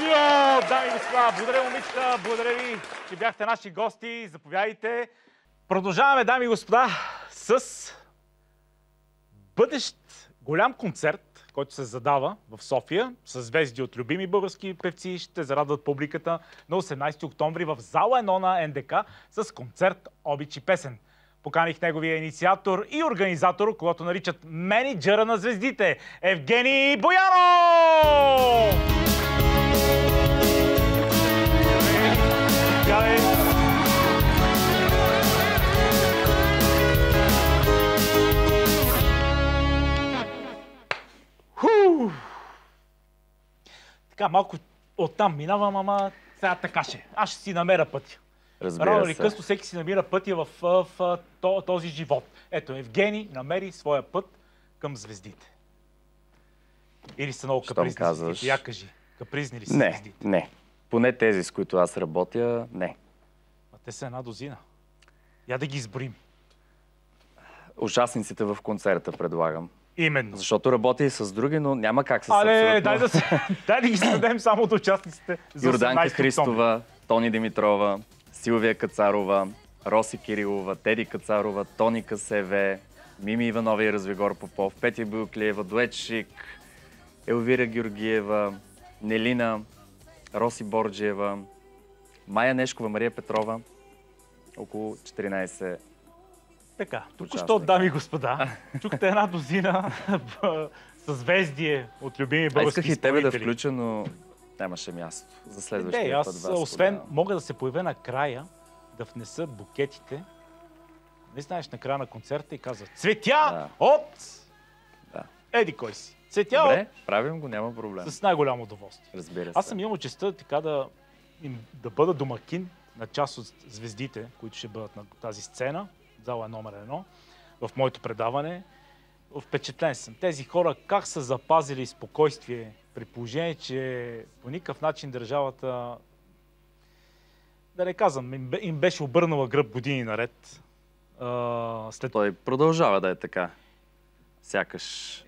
студио! Дами и господа, благодаря, момичета, благодаря ви, че бяхте наши гости. Заповядайте. Продължаваме, дами и господа, с бъдещ голям концерт, който се задава в София, с звезди от любими български певци. Ще зарадват публиката на 18 октомври в зала 1 на НДК с концерт "Обич и песен". Поканих неговия инициатор и организатор, когато наричат менеджера на звездите, Евгений Боянов! Така, малко оттам минавам, ама сега така ще. Аз ще си намеря пътя. Рано или късно всеки си намира пътя в този живот. Ето, Евгений намери своя път към звездите. Или са много капризни звездите? Я кажи, капризни ли са звездите? Не. Поне тези, с които аз работя, не. А те са една дозина. Я да ги изброим. Участниците в концерта предлагам. Именно. Защото работя и с други, но няма как с абсолютно... дай да ги следем само до участниците. Йорданка Христова, Тони Димитрова, Силвия Кацарова, Роси Кирилова, Теди Кацарова, Тони Касеве, Мими Иванова и Развигор Попов, Петя Билклиева, Дует Шик, Елвира Георгиева, Нелина, Роси Борджиева, Майя Нешкова, Мария Петрова. Около 14. Така, току-що, дами и господа, чухте една дозина съзвездие от любими български изпълнители. Исках и тебе да включа, но нямаше място за следващия път. Освен мога да се появя накрая, да внеса букетите. Не знаеш, накрая на концерта и казва: "Цветя от..." Да. Еди кой си. Цветя Добре, правим го, няма проблем. С най-голямо удоволствие. Разбира се. Аз съм имал честта така да бъда домакин на част от звездите, които ще бъдат на тази сцена, зала номер 1, в моето предаване. Впечатлен съм. Тези хора как са запазили спокойствие, при положение, че по никакъв начин държавата, да не казвам, им беше обърнала гръб години наред. Той продължава да е така. Сякаш.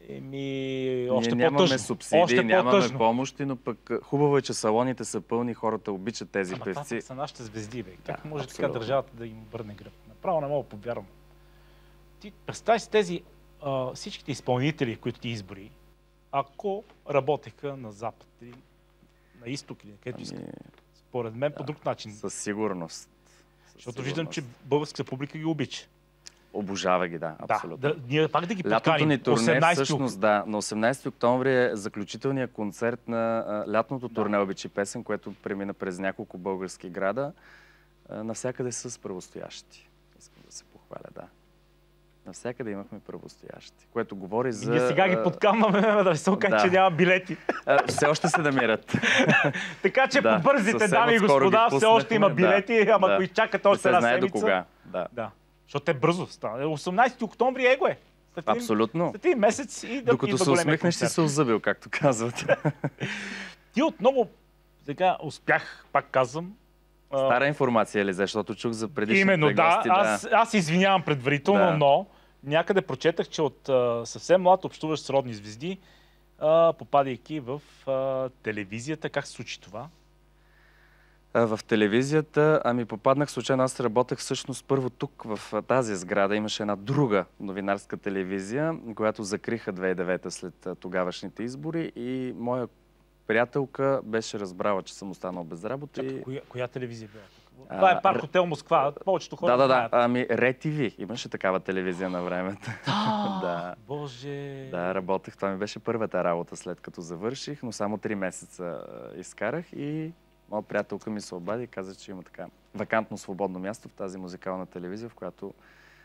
Още нямаме субсидии, нямаме помощи, но пък хубаво е, че салоните са пълни, хората обичат тези певци. Това са нашите звезди, бе. Как може така държавата да им обърне гръб? Направо не мога да повярвам. Ти представи си тези всичките изпълнители, които ти избори, ако работеха на Запад или на Изток, или където искат. Според мен по друг начин. Със сигурност. Защото виждам, че българската публика ги обича. Обожава ги, да, абсолютно. Ние пак да ги подканим. Лятото ни турне, всъщност, на 18 октомври е заключителният концерт на лятното турне "Обич и песен", което премина през няколко български града, навсякъде с правостоящи. Искам да се похваля, да. Навсякъде имахме правостоящи, което говори за... Ние сега ги подкамваме, да се окаже, че няма билети. Все още се намират. Така че побързите, дами и господа, все още има билети, ама ако изчакате още една седмица... Не се знае до кога. Защото е бързо стана. 18 октомври его е. Абсолютно. След един месец и да докато се усмихнеш, си се озъбил, както казват. Ти отново сега успях, пак казвам. Стара информация ли, защото чух за предишните именно, гости. Аз извинявам предварително, но някъде прочетах, че от съвсем млад общуващ с родни звезди, попадайки в телевизията. Как се случи това? В телевизията, попаднах случайно. Аз работех всъщност първо тук, в тази сграда. Имаше една друга новинарска телевизия, която закриха 2009 след тогавашните избори, и моя приятелка беше разбрала, че съм останал без работа. Коя телевизия бе? Това е Парк Хотел Москва. Повечето хора знаят. РЕ-ТВ. Имаше такава телевизия на времето. Боже! Да, работех. Това ми беше първата работа, след като завърших, но само 3 месеца изкарах и моя приятелка ми се обади и каза, че има така вакантно свободно място в тази музикална телевизия, в която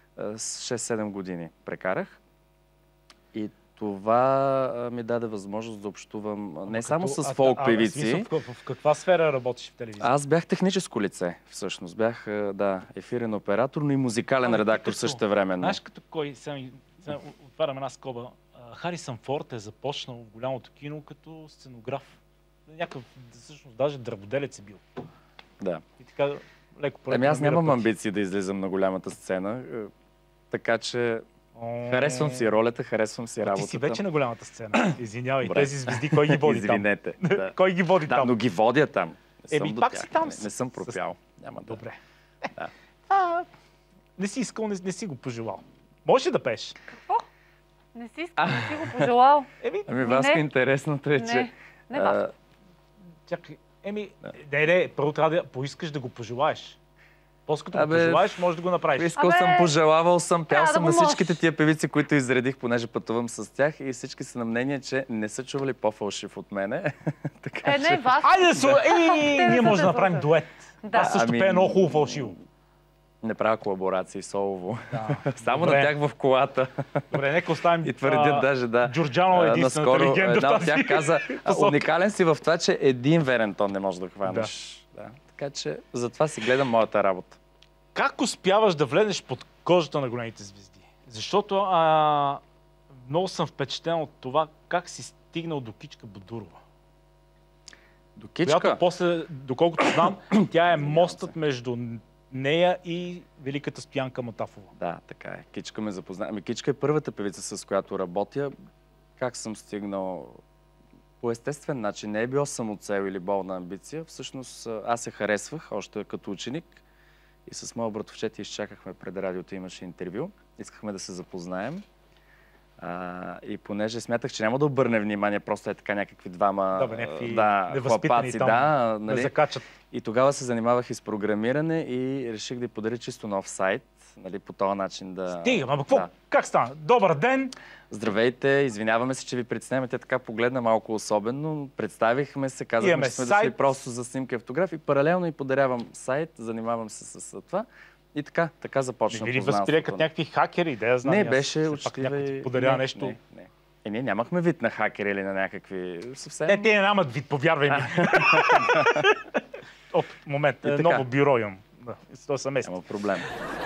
6-7 години прекарах. И това ми даде възможност да общувам не само с фолк певици. В каква сфера работиш в телевизията? Аз бях техническо лице, всъщност. Бях, ефирен оператор, но и музикален редактор същевременно. Знаеш като кой? Отварям една скоба. Харисън Форд е започнал в голямото кино като сценограф. Някакъв, всъщност, даже дърводелец е бил. Да. И така, леко аз нямам амбиции да излизам на голямата сцена, така че Харесвам си ролята, харесвам си работата. Ти си вече на голямата сцена. Извинявай, Добре. тези звезди, кой ги води там? Извинете. Да. Кой ги води Да, там? но ги водя там. Не съм до пак тях. си там. Не съм пропял. Няма да. Добре. Да. Не си искал, не си го пожелал. Можеш ли да пееш? Не си искал, не си го пожелал. Ами Васко, интересното е, че... Не, Васко. Чакай, не, първо трябва да поискаш да го пожелаеш. После като го пожелаеш, можеш да го направиш. Искал съм, пожелавал съм, пял съм да на всичките тия певици, които изредих, понеже пътувам с тях и всички са на мнение, че не са чували по-фалшив от мене. Така, Не, Васко. Айде, ние можем да направим дует. Да. Аз също пея много хубаво фалшиво. Не правя колаборации солово. Да. Само на тях в колата. Добре, нека оставим. И твърдят даже, да. Джорджано е единствената легенда. Една от тях каза, уникален си в това, че един верен тон не можеш да хванеш. Да. Така че затова си гледам моята работа. Как успяваш да влезеш под кожата на големите звезди? Защото много съм впечатлен от това как си стигнал до Кичка Бодурова. До Кичка? Която после, доколкото знам, тя е мостът между нея и великата Стоянка Матафова. Да, така е. Кичка ме запозна. Ами Кичка е първата певица, с която работя. Как съм стигнал? По естествен начин. Не е било самоцел или болна амбиция. Всъщност аз се харесвах още като ученик и с моя братовчет изчакахме пред радиото, имаше интервю. Искахме да се запознаем. И понеже смятах, че няма да обърне внимание, просто е така някакви двама хлапаци, нали? Закачат. И тогава се занимавах и с програмиране и реших да й подаря чисто нов сайт, нали, по този начин да... Стига, какво? Да. Как стана? Добър ден! Здравейте, извиняваме се, че ви представяме. Тя така погледна малко особено. Представихме се, казахме, че сме дошли просто за снимка и автограф и паралелно и подарявам сайт, занимавам се с това. И така започна познанството. Били възприе като някакви хакери, да я знам. Не, беше учтива. Подарява нещо. Не. Ние нямахме вид на хакери или на някакви съвсем... Не, те нямат вид, повярвай ми. Момент, ново бюро имам. Да, съм Няма проблем.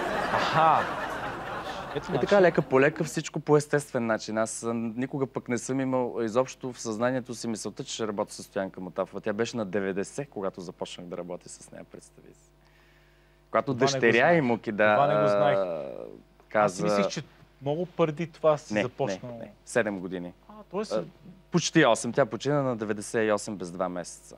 Ето така, лека по лека, всичко по естествен начин. Аз никога пък не съм имал изобщо в съзнанието си мисълта, че ще работя с Стоянка Матафова. Тя беше на 90, когато започнах да работя с нея, представи си. Когато дъщеря и Муки Това не го знаех. каза... Аз мислих, че много преди това си започнал. Не. 7 години. Тоест... Почти 8. Тя почина на 98 без 2 месеца.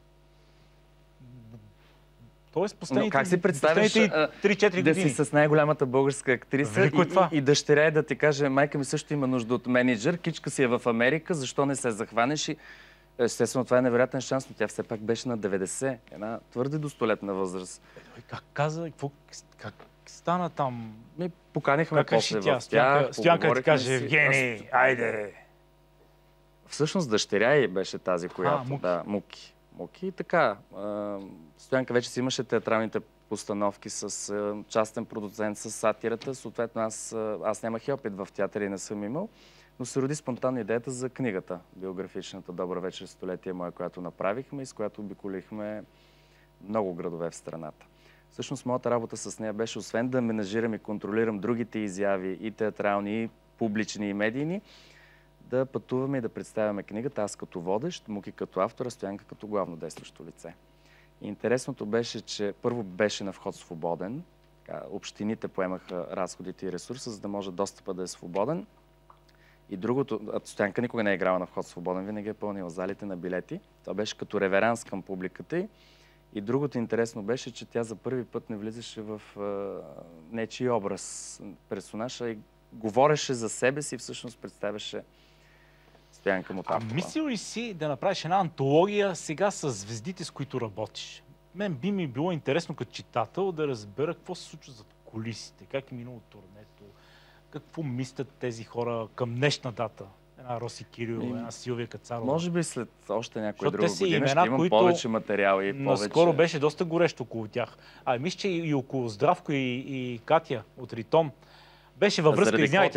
Тоест последните... Как си представиш 3-4 години? Да си с най-голямата българска актриса и дъщеря да ти каже, майка ми също има нужда от менеджер, Кичка си е в Америка, защо не се захванеш? И естествено, това е невероятен шанс, но тя все пак беше на 90, една твърде достолетна възраст. Как каза, как стана там? Поканихме после в тях. Стоянка ти каже, Евгений, айде! Всъщност дъщеря й беше тази, която... Муки. И така, Стоянка вече си имаше театралните постановки с частен продуцент, с сатирата. Съответно, аз нямах и опит в театъра и не съм имал, но се роди спонтанна идеята за книгата, биографичната "Добър вечер, столетие моя", която направихме и с която обиколихме много градове в страната. Всъщност, моята работа с нея беше, освен да менажирам и контролирам другите изяви, и театрални, и публични, и медийни, да пътуваме и да представяме книгата, аз като водещ, Муки като автор, Стоянка като главно действащо лице. И интересното беше, че първо беше на вход свободен, общините поемаха разходите и ресурса, за да може достъпа да е свободен. И другото, Стоянка никога не е играла на вход свободен, винаги е пълнила залите на билети. Това беше като реверанс към публиката й. И другото интересно беше, че тя за първи път не влизаше в нечий образ персонажа и говореше за себе си и всъщност представяше Стоянка Матафова. Мислил ли си да направиш една антология сега с звездите, с които работиш? Мен би ми било интересно като читател да разбера какво се случва зад кулисите, как е минало турнето, какво мислят тези хора към днешна дата. Една Роси Кирилова, една Силвия Кацарова. Може би след още някоя друга година имена, ще имам повече материал и повече... Наскоро беше доста горещо около тях. Мисля, че и около Здравко и Катя от Ритон. Беше във връзка, извинявайте.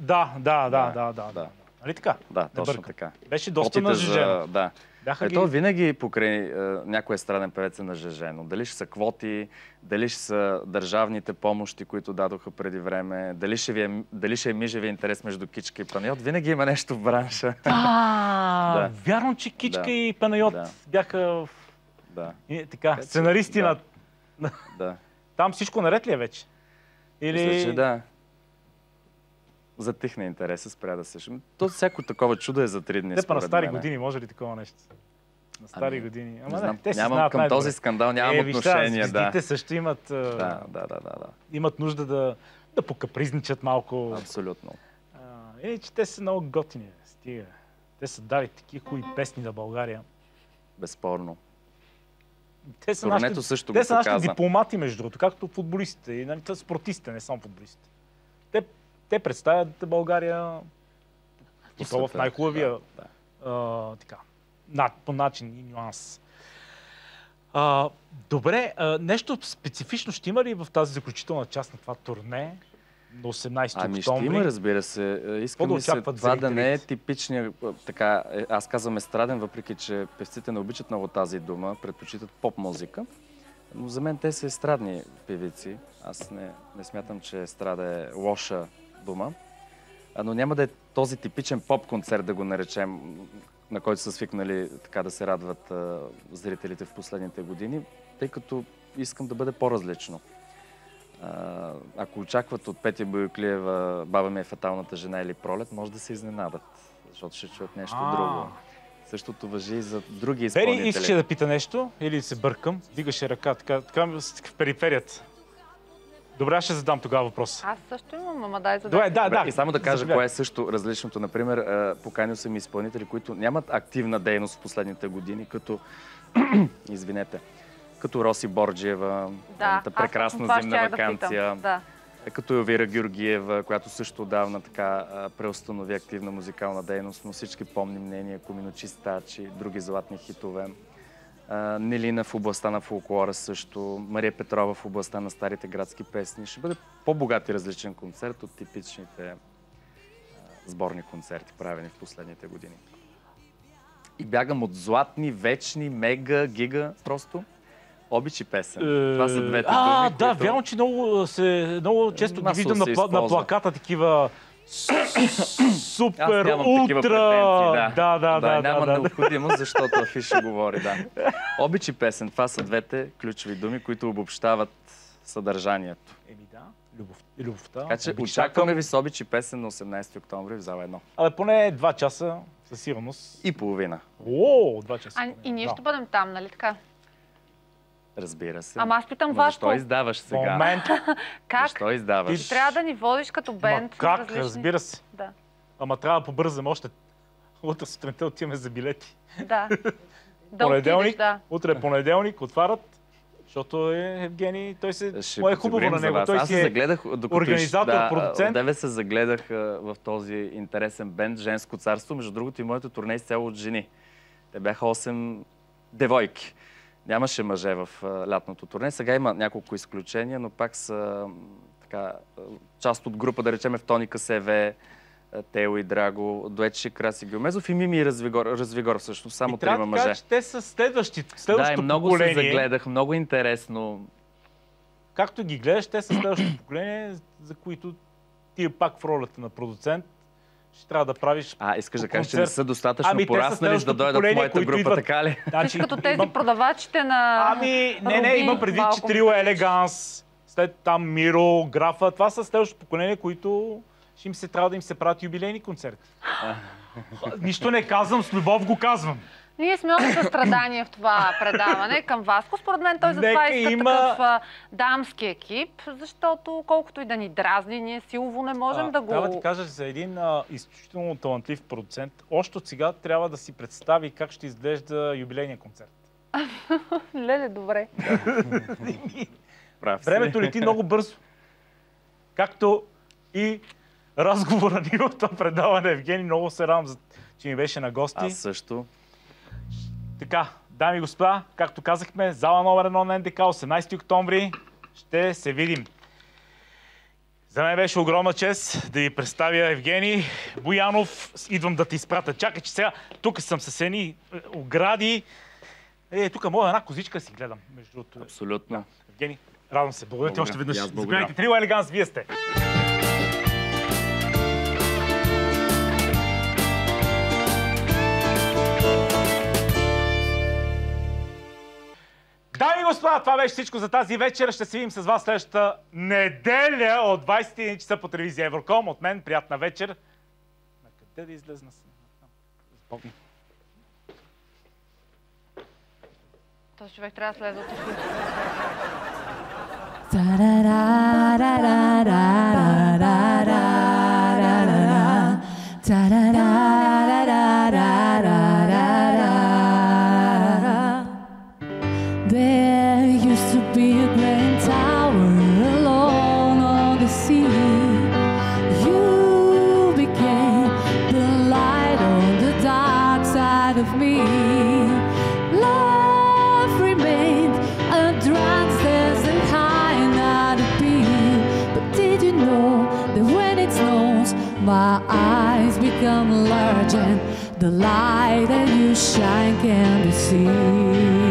Да. Нали така? Да, точно така. Беше доста нажежено. Да. Ето винаги покрай някой естраден певец е нажежено. Дали ще са квоти, дали ще са държавните помощи, които дадоха преди време, дали ще е мижевия интерес между Кичка и Панайот. Винаги има нещо в бранша. Вярно, че Кичка и Панайот бяха сценаристи на... Там всичко наред ли е вече? Мисля, че да. затихна интереса, спря да се шуми. То всяко такова чудо е за 3 дни. Те па на стари години, може ли такова нещо? На стари години. Не знам, към този скандал нямам отношение. Звездите също имат, да. имат нужда да покапризничат малко. Абсолютно. Че те са много готини. Стига. Те са дали такива хубави песни на България. Безспорно. Те са нашите дипломати, между другото, както футболистите и спортистите, не само футболистите. Те представят България в най-хубавия по начин и нюанс. Добре, нещо специфично ще има ли в тази заключителна част на това турне на 18 октомври? Ще има, разбира се. Искам да се това да не е типичния, така, аз казвам естраден, въпреки че певците не обичат много тази дума, предпочитат поп-музика. Но за мен те са естрадни певици. Аз не смятам, че естрада е лоша дума. Но няма да е този типичен поп-концерт, да го наречем, на който са свикнали така да се радват зрителите в последните години, тъй като искам да бъде по-различно. Ако очакват от Петя Бояклиева "Баба ми е фаталната жена" или "Пролет", може да се изненадат, защото ще чуят нещо друго. Същото важи и за други изпълнители. Бери, искаше да пита нещо или се бъркам? Дигаше ръка, така в периферията. Добре, аз ще задам тогава въпрос. Аз също имам, ама дай задай. Да. И само да кажа кое е също различното. Например, поканил съм изпълнители, които нямат активна дейност в последните години, като извинете, като Роси Борджиева, прекрасна зимна ваканция, като Елвира Георгиева, която също отдавна така преустанови активна музикална дейност, но всички помним нейния "Коминочистачи", други златни хитове. Нелина в областта на фолклора също, Мария Петрова в областта на старите градски песни. Ще бъде по-богат и различен концерт от типичните сборни концерти, правени в последните години. И бягам от златни, вечни, мега, гига, просто обич и песен. Това са двете думи, да, вярно, че много често ги виждам на плаката такива супер, ултра... Няма необходимост, защото афиша говори, да. Обич и песен, това са двете ключови думи, които обобщават съдържанието. Любовта. Така че очакваме ви с обич и песен на 18 октомври в зала 1. Але поне 2 часа със сигурност. И половина. 2 часа. И ние ще бъдем там, нали така? Разбира се. Ама аз питам Васко. Защо издаваш сега? Момент. Как? Защо издаваш? Трябва да ни водиш като бенд. Как? Различни... Разбира се. Да. Ама трябва да побързам още. Утре сутринта отиваме за билети. Да. Понеделник, утре е понеделник, отварят, защото Евгений, той се... Е хубаво на него. Той си организатор, продуцент. Деве се загледах в този интересен бенд "Женско царство". Между другото и моето турне изцяло от жени. Те бяха 8 девойки. Нямаше мъже в лятното турне. Сега има няколко изключения, но пак са част от група, да речем, Евтоника СВ, Тео и Драго, дуетче Краси Геомезов и Мими и Развигор всъщност. Само 3 мъже. Трябва да те са следващото поколение. Много се загледах, много интересно. Както ги гледаш, те са следващото поколение, за които ти пак в ролята на продуцент ще трябва да правиш. Искаш да кажеш, че не са достатъчно пораснали, за да дойдат в моята група, така ли? Значи, като тези продавачите на... Не, имам предвид, че Трио Елеганс, след там Миро, Графа, това са следващото поколение, които ще им се трябва да им се правят юбилейни концерти. Нищо не казвам, с любов го казвам. Ние сме още състрадание в това предаване към Васко. Според мен той затова иска такъв дамски екип, защото колкото и да ни дразни, ние силово не можем да го... Трябва да ти кажа, за един изключително талантлив продуцент, още от сега трябва да си представи как ще изглежда юбилейния концерт. Леле, добре. Времето лети много бързо. Както и разговора ни в това предаване. Евгений, много се радвам, че ми беше на гости. Аз също. Така, дами и господа, както казахме, зала номер 1 на НДК, 18 октомври, ще се видим. За мен беше огромна чест да ви представя Евгений Боянов. Идвам да те изпратя. Чакай, че сега тук съм с едни огради. Тук мога една козичка си гледам, между другото. Абсолютно. Евгений, радвам се. Благодаря ти още веднъж. Заповядайте, Трио Елеганс, вие сте. Дами и господа, това беше всичко за тази вечер. Ще се видим с вас следващата неделя от 21 часа по телевизия Евроком. От мен приятна вечер. На къде да излезна? Спомни. Този човек трябва да слезе от ефир. There used to be a grand tower alone on the sea. You became the light on the dark side of me. Love remained a downstairs and high, not a peak. But did you know that when it snows, my eyes become large and the light that you shine can be seen?